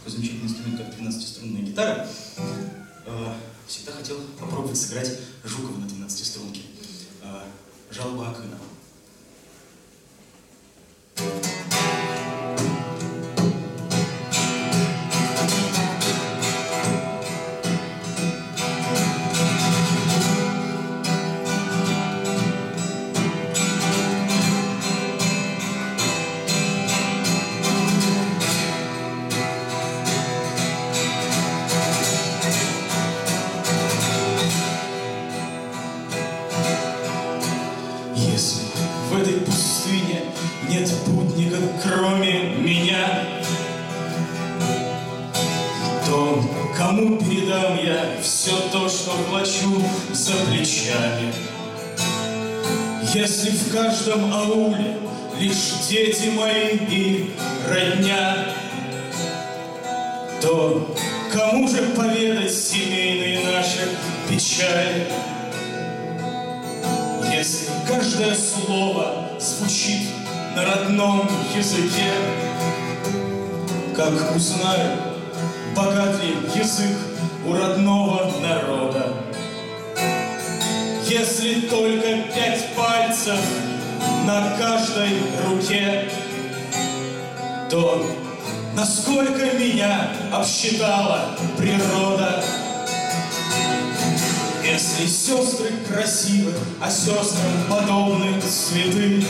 такой замечательный инструмент, как 12-струнная гитара. Всегда хотел попробовать сыграть Жукова на 12-струнке. Жалоба Акына. Если в этой пустыне нет путника, кроме меня, то кому передам я все то, что влачу за плечами? Если в каждом ауле лишь дети мои и родня, то кому же поведать семейные наши печали? Если каждое слово звучит на родном языке, как узнаю, богат ли язык у родного народа? Если только 5 пальцев на каждой руке, то насколько меня обсчитала природа? Если сестры красивы, а сестрам подобны цветы,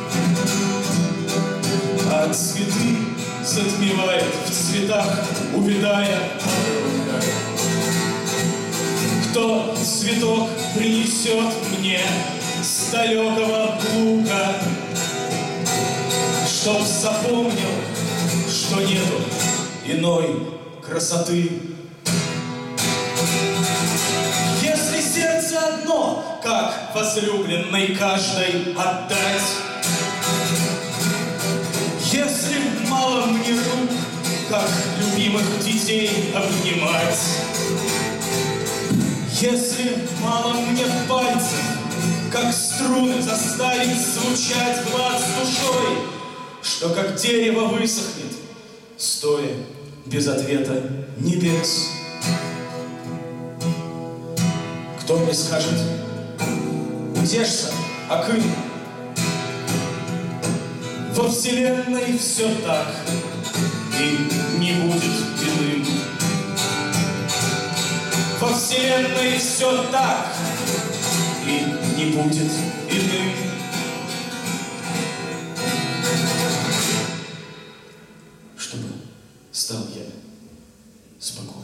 а цветы затмевает в цветах, увядая подруга, кто цветок принесет мне с далекого луга, чтоб запомнил, что нету иной красоты? Если сердце одно, как возлюбленной каждой отдать, если мало мне рук, как любимых детей обнимать, если мало мне пальцев, как струны заставить звучать глаз душой, что как дерево высохнет, стоя без ответа небес. Кто мне скажет: утешься, Акын, во вселенной все так и не будет иным. Во вселенной все так и не будет иным. Чтобы стал я спокоен.